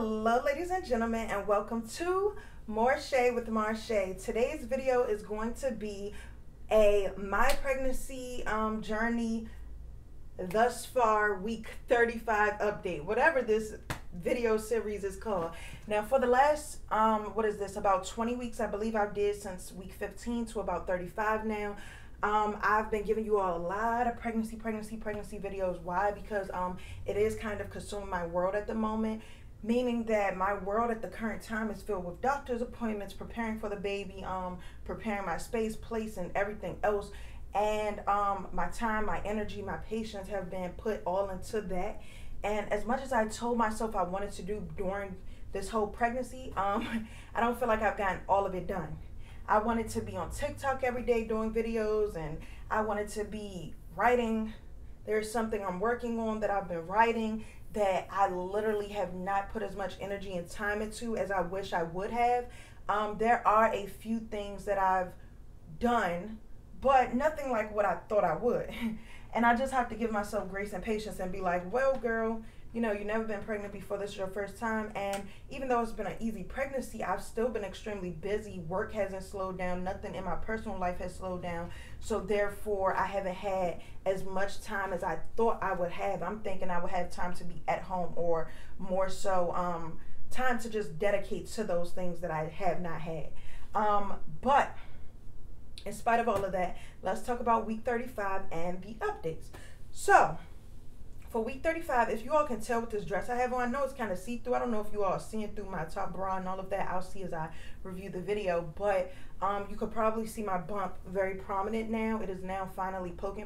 Hello ladies and gentlemen, and welcome to MoreShay with Marshay. Today's video is going to be my pregnancy journey thus far, week 35 update, whatever this video series is called. Now for the last about 20 weeks, I believe I did, since week 15 to about 35 now. I've been giving you all a lot of pregnancy videos. Why? Because it is kind of consuming my world at the moment, meaning that my world at the current time is filled with doctor's appointments, preparing for the baby, preparing my space, place, and everything else. And my time, my energy, my patience have been put all into that. And as much as I told myself I wanted to do during this whole pregnancy, I don't feel like I've gotten all of it done. I wanted to be on TikTok every day doing videos, and I wanted to be writing. There's something I'm working on that I've been writing that I literally have not put as much energy and time into as I wish I would have. There are a few things that I've done, but nothing like what I thought I would. And I just have to give myself grace and patience and be like, well, girl, you know, you've never been pregnant before. This is your first time. And even though it's been an easy pregnancy, I've still been extremely busy. Work hasn't slowed down. Nothing in my personal life has slowed down. So therefore, I haven't had as much time as I thought I would have. I'm thinking I would have time to be at home, or more so time to just dedicate to those things that I have not had. But in spite of all of that, let's talk about week 35 and the updates. So for week 35, if you all can tell with this dress I have on, I know it's kind of see-through. I don't know if you all are seeing through my top bra and all of that. I'll see as I review the video. But you could probably see my bump very prominent now. It is now finally poking.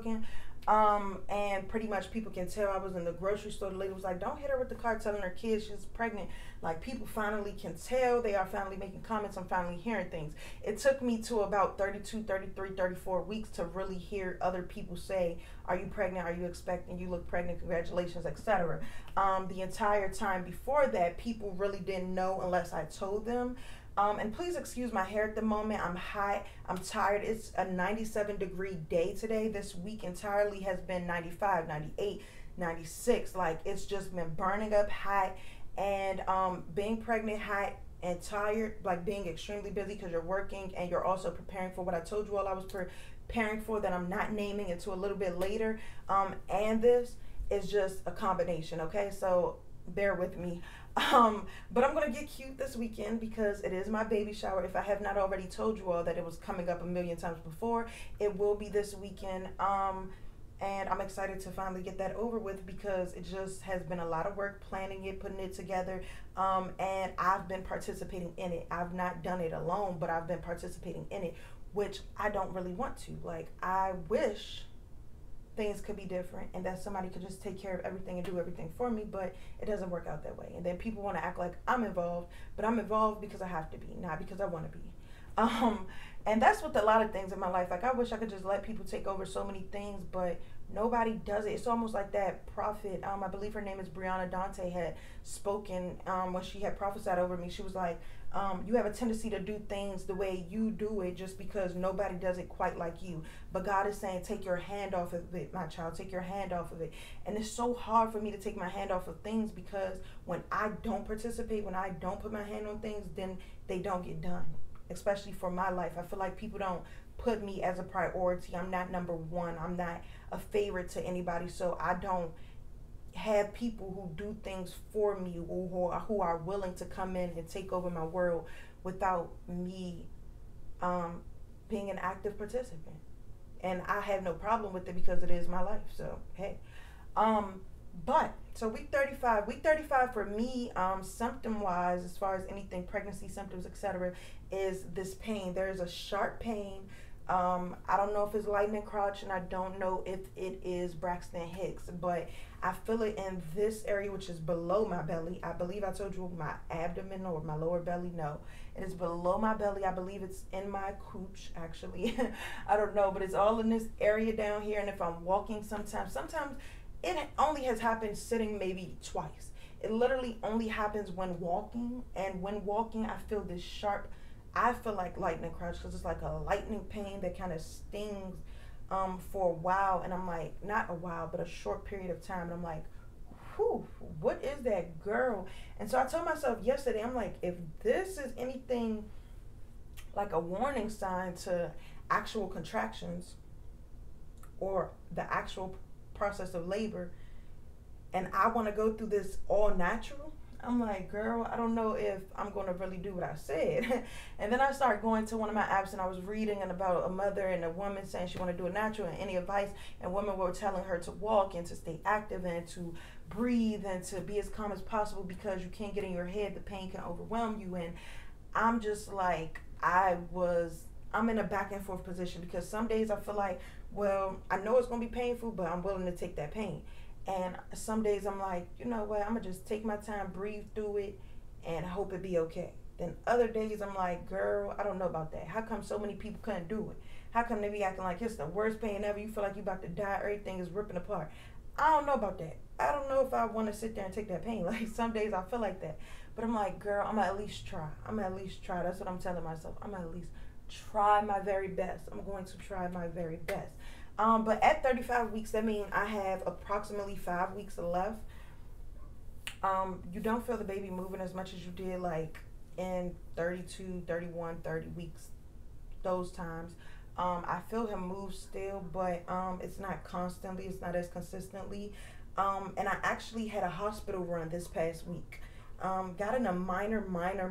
And pretty much people can tell. I was in the grocery store. The lady was like, don't hit her with the cart telling her kids she's pregnant. Like, people finally can tell. They are finally making comments. I'm finally hearing things. It took me to about 32, 33, 34 weeks to really hear other people say, are you pregnant? Are you expecting? You look pregnant. Congratulations, etc. The entire time before that, people really didn't know unless I told them. And please excuse my hair at the moment. I'm hot. I'm tired. It's a 97-degree day today. This week entirely has been 95, 98, 96. Like, it's just been burning up hot. And being pregnant, hot, and tired, like being extremely busy because you're working and you're also preparing for what I told you all I was preparing for, that I'm not naming until a little bit later. And this is just a combination, okay? So bear with me. But I'm gonna get cute this weekend because it is my baby shower. If I have not already told you all that it was coming up a million times before, it will be this weekend. And I'm excited to finally get that over with because it just has been a lot of work planning it, putting it together. And I've been participating in it. I've not done it alone, but I've been participating in it, which I don't really want to. Like, I wish things could be different and that somebody could just take care of everything and do everything for me, but it doesn't work out that way. And then people want to act like I'm involved, but I'm involved because I have to be, not because I want to be. And that's with a lot of things in my life. Like, I wish I could just let people take over so many things, but nobody does it. It's almost like that prophet, I believe her name is Brianna Dante, had spoken when she had prophesied over me. She was like, you have a tendency to do things the way you do it just because nobody does it quite like you. But God is saying, take your hand off of it, my child. Take your hand off of it. And it's so hard for me to take my hand off of things because when I don't participate, when I don't put my hand on things, then they don't get done. Especially for my life. I feel like people don't put me as a priority. I'm not number one. I'm not a favorite to anybody. So I don't have people who do things for me, who are willing to come in and take over my world without me being an active participant. And I have no problem with it because it is my life. So hey, but so week 35 for me, symptom wise, as far as anything pregnancy symptoms, etc., is this pain. There is a sharp pain. I don't know if it's lightning crotch, and I don't know if it is Braxton Hicks, but I feel it in this area, which is below my belly. I believe I told you my abdomen or my lower belly. No, it is below my belly. I believe it's in my cooch, actually. I don't know, but it's all in this area down here. And if I'm walking sometimes it only has happened sitting maybe twice. It literally only happens when walking. And when walking, I feel this sharp, I feel like lightning crotch because it's like a lightning pain that kind of stings for a while. And I'm like, not a while, but a short period of time. And I'm like, whew, what is that, girl? And so I told myself yesterday, I'm like, if this is anything like a warning sign to actual contractions or the actual process of labor, and I want to go through this all natural, I'm like, girl, I don't know if I'm going to really do what I said. And then I started going to one of my apps, and I was reading about a mother and a woman saying she wanted to do it natural, and any advice, and women were telling her to walk and to stay active and to breathe and to be as calm as possible because you can't get in your head. The pain can overwhelm you. And I'm just like, I'm in a back and forth position because some days I feel like, well, I know it's going to be painful, but I'm willing to take that pain. And some days I'm like, you know what, I'm going to just take my time, breathe through it, and hope it be okay. Then other days I'm like, girl, I don't know about that. How come so many people couldn't do it? How come they be acting like it's the worst pain ever? You feel like you're about to die, everything is ripping apart. I don't know about that. I don't know if I want to sit there and take that pain. Like some days I feel like that. But I'm like, girl, I'm going to at least try. That's what I'm telling myself. I'm going to at least try my very best. I'm going to try my very best. But at 35 weeks, that means I have approximately 5 weeks left. You don't feel the baby moving as much as you did like in 32, 31, 30 weeks, those times. I feel him move still, but it's not constantly, it's not as consistently. And I actually had a hospital run this past week. Got in a minor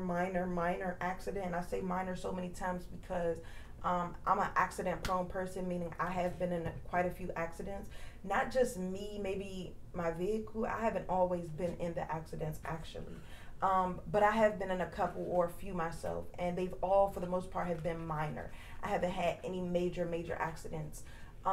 accident. And I say minor so many times because I'm an accident prone person, meaning I have been in quite a few accidents. Not just me, maybe my vehicle. I haven't always been in the accidents actually. But I have been in a couple or a few myself, and they've all, for the most part, have been minor. I haven't had any major accidents.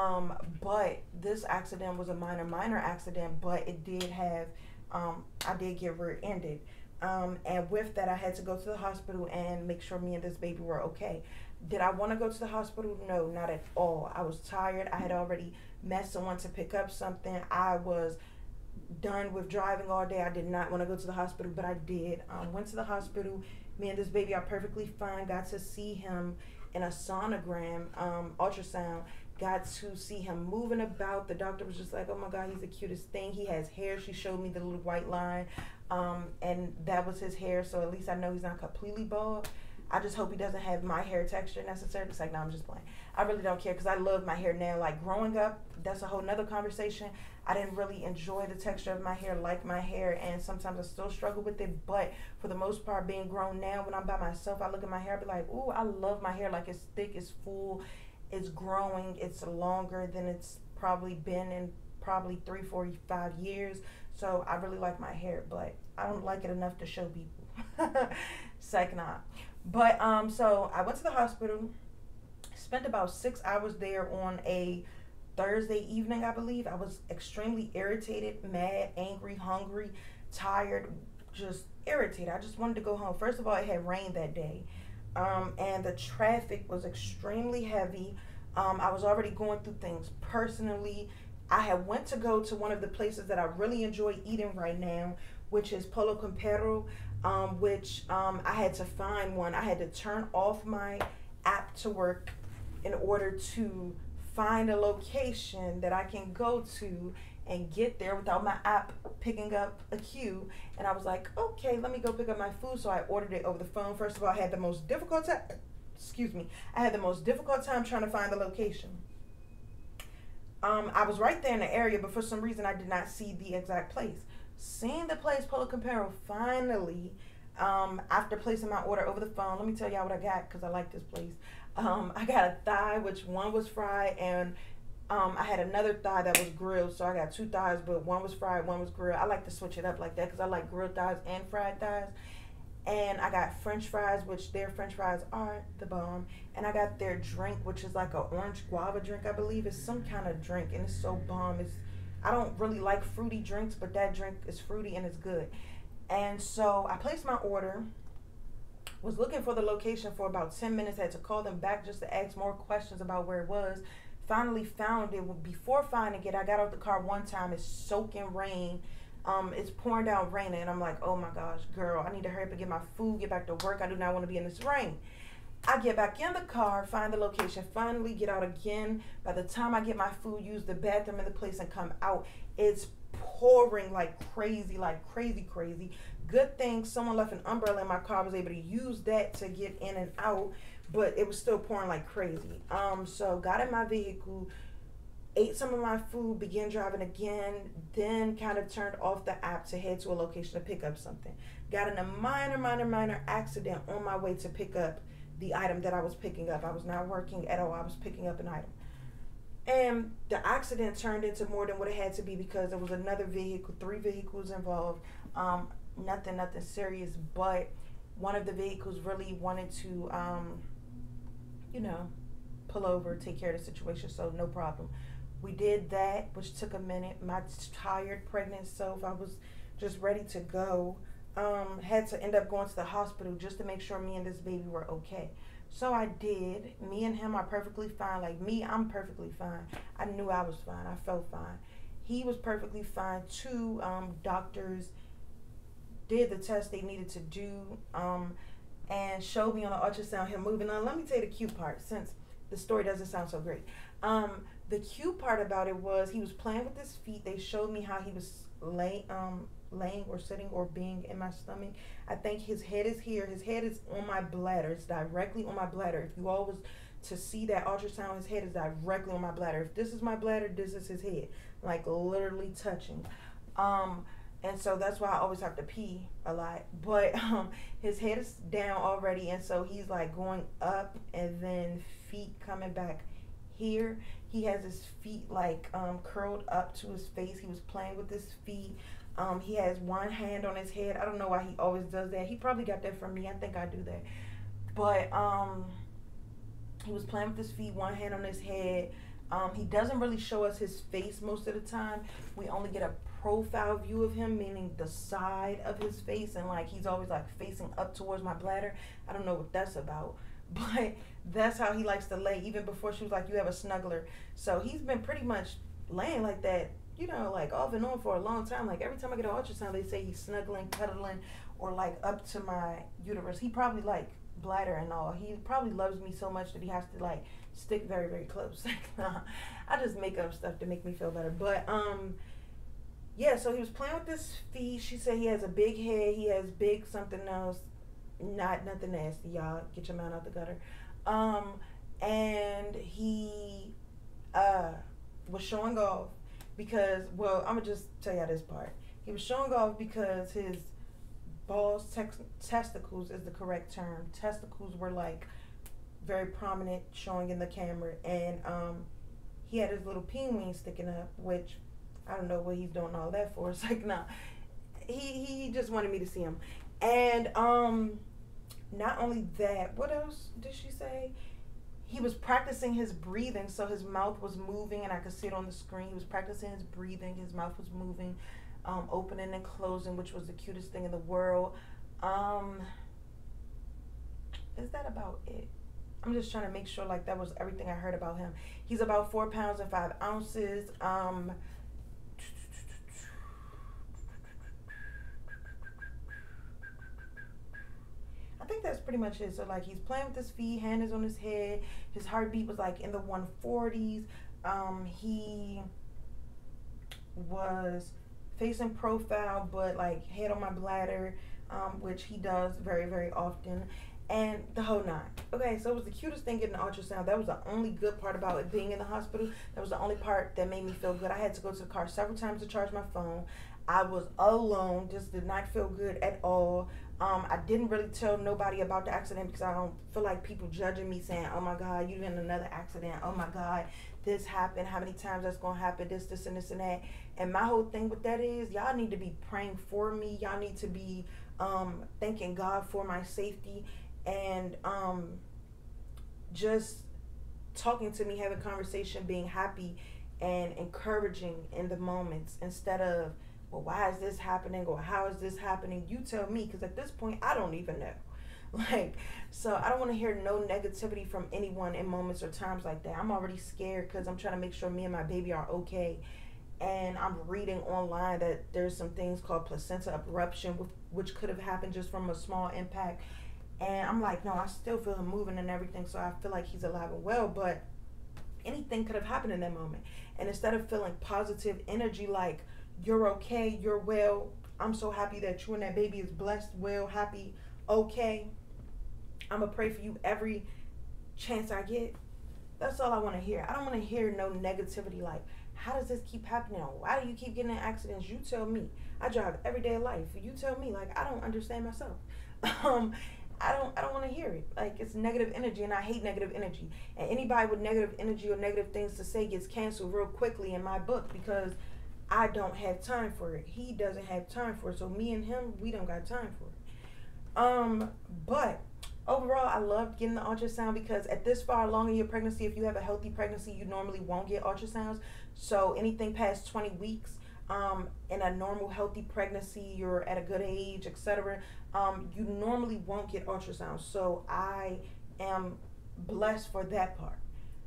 But this accident was a minor accident, but it did have, I did get rear-ended. And with that, I had to go to the hospital and make sure me and this baby were okay. Did I want to go to the hospital? No, not at all. I was tired. I had already met someone to pick up something. I was done with driving all day. I did not want to go to the hospital, but I did. Went to the hospital. Me and this baby are perfectly fine. Got to see him in a sonogram, ultrasound. Got to see him moving about. The doctor was just like, oh my God, he's the cutest thing. He has hair. She showed me the little white line, and that was his hair, so at least I know he's not completely bald. I just hope he doesn't have my hair texture necessarily. It's like, no, I'm just playing. I really don't care because I love my hair now. Like growing up, that's a whole nother conversation. I didn't really enjoy the texture of my hair, like my hair, and sometimes I still struggle with it. But for the most part, being grown now, when I'm by myself, I look at my hair, I be like, ooh, I love my hair. Like it's thick, it's full, it's growing, it's longer than it's probably been in probably 3, 4, 5 years. So I really like my hair, but I don't like it enough to show people. Psych nah. But so I went to the hospital, spent about 6 hours there on a Thursday evening, I believe. I was extremely irritated, mad, angry, hungry, tired, just irritated. I just wanted to go home. First of all, it had rained that day, and the traffic was extremely heavy. I was already going through things personally. I had went to go to one of the places that I really enjoy eating right now, which is Polo Compero, which I had to find one. I had to turn off my app to work in order to find a location that I can go to and get there without my app picking up a queue. And I was like, okay, let me go pick up my food. So I ordered it over the phone. First of all, I had the most difficult time, I had the most difficult time trying to find the location. I was right there in the area, but for some reason I did not see the exact place. Seeing the place, Polo Compero, finally, after placing my order over the phone, let me tell y'all what I got because I like this place. I got a thigh, which one was fried, and I had another thigh that was grilled. So I got 2 thighs, but one was fried, one was grilled. I like to switch it up like that because I like grilled thighs and fried thighs. And I got French fries, which their French fries are the bomb. And I got their drink, which is like an orange guava drink, I believe. It's some kind of drink, and it's so bomb. I don't really like fruity drinks, but that drink is fruity and it's good. And so I placed my order, was looking for the location for about 10 minutes, had to call them back just to ask more questions about where it was. Finally found it. Before finding it, I got out the car one time, it's soaking rain. It's pouring down raining, and I'm like, oh my gosh, girl, I need to hurry up and get my food, get back to work. I do not want to be in this rain. I get back in the car, find the location, finally get out again. By the time I get my food, use the bathroom in the place, and come out, it's pouring like crazy, crazy. Good thing someone left an umbrella in my car. I was able to use that to get in and out, but it was still pouring like crazy. So got in my vehicle, ate some of my food, began driving again, then kind of turned off the app to head to a location to pick up something. Got in a minor accident on my way to pick up the item that I was picking up. I was not working at all. I was picking up an item. And the accident turned into more than what it had to be because there was another vehicle, 3 vehicles involved. Nothing serious, but one of the vehicles really wanted to, pull over, take care of the situation, so no problem. We did that, which took a minute. My tired, pregnant self, I was just ready to go. Had to end up going to the hospital just to make sure me and this baby were okay. So I did. Me and him are perfectly fine. Like me, I'm perfectly fine. I knew I was fine. I felt fine. He was perfectly fine. 2 doctors did the test they needed to do and showed me on the ultrasound him moving on. Let me tell you the cute part, since the story doesn't sound so great. The cute part about it was he was playing with his feet. They showed me how he was laying or sitting or being in my stomach. I think his head is here. His head is on my bladder. It's directly on my bladder. If you all was to see that ultrasound, his head is directly on my bladder. If this is my bladder, this is his head, like literally touching. And so that's why I always have to pee a lot. But his head is down already, and so he's like going up and then feet coming back here. He has his feet like curled up to his face. He was playing with his feet. He has one hand on his head. I don't know why he always does that. He probably got that from me. I think I do that. But he was playing with his feet, one hand on his head. He doesn't really show us his face most of the time. We only get a profile view of him, meaning the side of his face, and like he's always like facing up towards my bladder. I don't know what that's about, but that's how he likes to lay. Even before she was like, you have a snuggler. So he's been pretty much laying like that, like off and on for a long time. Like every time I get an ultrasound, they say he's snuggling, cuddling, or like up to my uterus. He probably like bladder and all. He probably loves me so much that he has to like stick very, very close. I just make up stuff to make me feel better. But yeah, so he was playing with his feet. She said he has a big head. He has big something else. Nothing nasty, y'all. Get your mind out the gutter. And he was showing off because, well, I'm going to just tell y'all this part. He was showing off because his balls, testicles is the correct term. Testicles were like very prominent, showing in the camera. And he had his little peen sticking up, which I don't know what he's doing all that for. It's like, nah. He just wanted me to see him. And not only that, what else did she say? He was practicing his breathing, so his mouth was moving, and I could see it on the screen. He was practicing his breathing. His mouth was moving, opening and closing, which was the cutest thing in the world. Is that about it? I'm just trying to make sure like that was everything I heard about him. He's about 4 pounds and 5 ounces. I think that's pretty much it. So like he's playing with his feet, hand is on his head. His heartbeat was like in the 140s. He was facing profile, but like head on my bladder, which he does very, very often. And the whole 9. Okay, so it was the cutest thing getting the ultrasound. That was the only good part about it being in the hospital. That was the only part that made me feel good. I had to go to the car several times to charge my phone. I was alone, just did not feel good at all. I didn't really tell nobody about the accident because I don't feel like people judging me saying, oh my God, you in another accident. Oh my God, this happened. How many times that's going to happen? This, and this, and that. And my whole thing with that is y'all need to be praying for me. Y'all need to be thanking God for my safety. And just talking to me, having conversation, being happy and encouraging in the moments instead of, well, why is this happening or how is this happening? You tell me, because at this point, I don't even know. Like, so I don't want to hear no negativity from anyone in moments or times like that. I'm already scared because I'm trying to make sure me and my baby are okay. And I'm reading online that there's some things called placenta abruption, which could have happened just from a small impact. And I'm like, no, I still feel him moving and everything, so I feel like he's alive and well, but anything could have happened in that moment. And instead of feeling positive energy like, you're okay, you're well. I'm so happy that you and that baby is blessed, well, happy, okay. I'm going to pray for you every chance I get. That's all I want to hear. I don't want to hear no negativity like, how does this keep happening? Why do you keep getting in accidents? You tell me. I drive everyday life. You tell me. Like, I don't understand myself. I don't want to hear it. Like, it's negative energy, and I hate negative energy. And anybody with negative energy or negative things to say gets canceled real quickly in my book, because I don't have time for it. He doesn't have time for it. So me and him, we don't got time for it. But overall, I loved getting the ultrasound, because at this far along in your pregnancy, if you have a healthy pregnancy, you normally won't get ultrasounds. So anything past 20 weeks, in a normal healthy pregnancy, you're at a good age, etc., you normally won't get ultrasounds. So I am blessed for that part.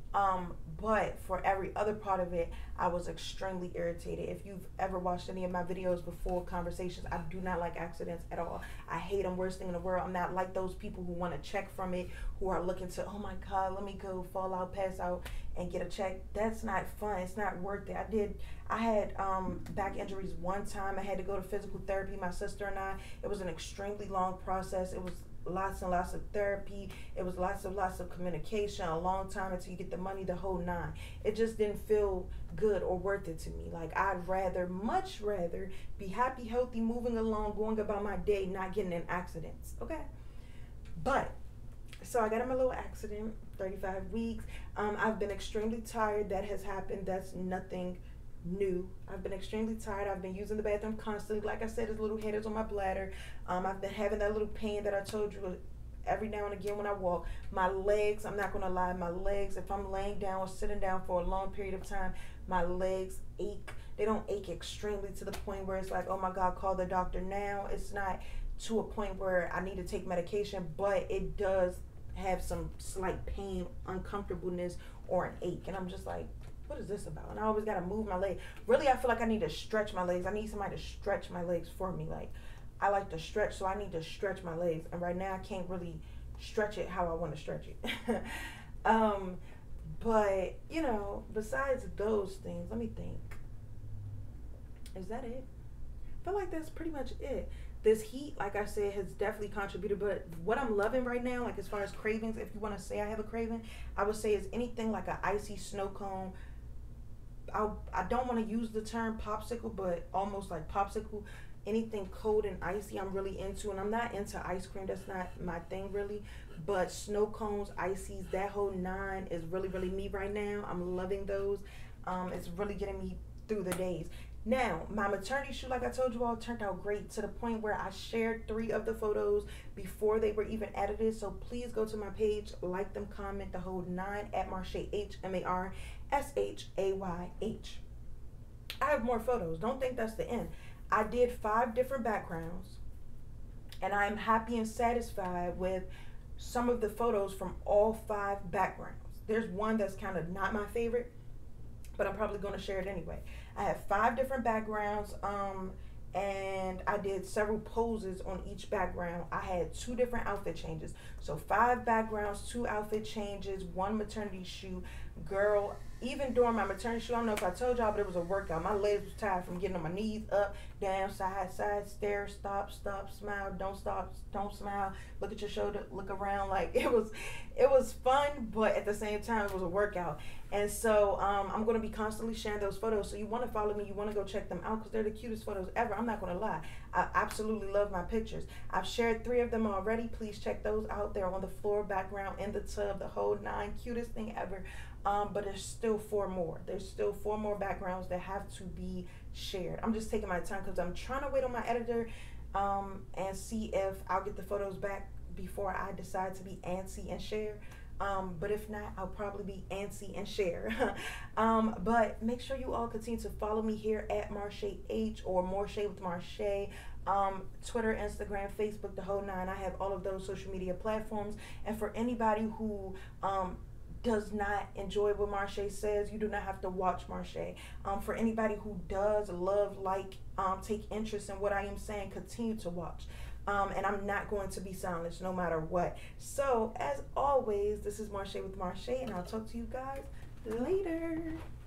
But for every other part of it, I was extremely irritated. If you've ever watched any of my videos before, conversations, I do not like accidents at all. I hate them, worst thing in the world. I'm not like those people who want to check from it, who are looking to, oh my God, let me go fall out, pass out, and get a check. That's not fun. It's not worth it. I had back injuries one time. I had to go to physical therapy, my sister and I. It was an extremely long process. It was lots and lots of therapy. It was lots of communication, a long time until you get the money, the whole nine. It just didn't feel good or worth it to me. Like, I'd much rather be happy, healthy, moving along, going about my day, not getting in accidents. Okay? But, so I got in my little accident, 35 weeks. I've been extremely tired. That has happened. That's nothing new. I've been extremely tired. I've been using the bathroom constantly. Like I said, there's little headaches on my bladder. I've been having that little pain that I told you every now and again when I walk. My legs, I'm not going to lie, my legs, if I'm laying down or sitting down for a long period of time, my legs ache. They don't ache extremely to the point where it's like, oh my God, call the doctor now. It's not to a point where I need to take medication, but it does have some slight pain, uncomfortableness, or an ache. And I'm just like, what is this about? And I always got to move my leg. Really, I feel like I need to stretch my legs. I need somebody to stretch my legs for me. Like, I like to stretch, so I need to stretch my legs. And right now, I can't really stretch it how I want to stretch it. But, you know, besides those things, let me think. Is that it? I feel like that's pretty much it. This heat, like I said, has definitely contributed. But what I'm loving right now, like as far as cravings, if you want to say I have a craving, I would say is anything like an icy snow cone. I don't want to use the term popsicle, but almost like popsicle. Anything cold and icy I'm really into, and I'm not into ice cream. That's not my thing really. But snow cones, ices, that whole nine is really, really me right now. I'm loving those. It's really getting me through the days. Now, my maternity shoot, like I told you all, turned out great to the point where I shared 3 of the photos before they were even edited. So please go to my page, like them, comment, the whole 9 at Marshay, HMARSHAYH. I have more photos. Don't think that's the end. I did 5 different backgrounds, and I'm happy and satisfied with some of the photos from all 5 backgrounds. There's one that's kind of not my favorite, but I'm probably going to share it anyway. I have 5 different backgrounds, and I did several poses on each background. I had 2 different outfit changes. So 5 backgrounds, 2 outfit changes, 1 maternity shoot. Girl, even during my maternity shoot, I don't know if I told y'all, but it was a workout. My legs was tired from getting on my knees, up, down, side, stare, stop, smile, don't stop, don't smile, look at your shoulder, look around. Like, it was fun, but at the same time, it was a workout. And so I'm going to be constantly sharing those photos. So you want to follow me, you want to go check them out, because they're the cutest photos ever. I'm not going to lie. I absolutely love my pictures. I've shared 3 of them already. Please check those out. They're on the floor, background, in the tub, the whole 9. Cutest thing ever. But there's still 4 more. There's still 4 more backgrounds that have to be shared. I'm just taking my time because I'm trying to wait on my editor and see if I'll get the photos back before I decide to be antsy and share. But if not, I'll probably be antsy and share. But make sure you all continue to follow me here at Marshay H or MoreShay with Marshay. Twitter, Instagram, Facebook, the whole 9. I have all of those social media platforms. And for anybody who does not enjoy what Marshay says, you do not have to watch Marshay. For anybody who does love, take interest in what I am saying, continue to watch. And I'm not going to be silenced no matter what. So, as always, this is Marshay with Marshay, and I'll talk to you guys later.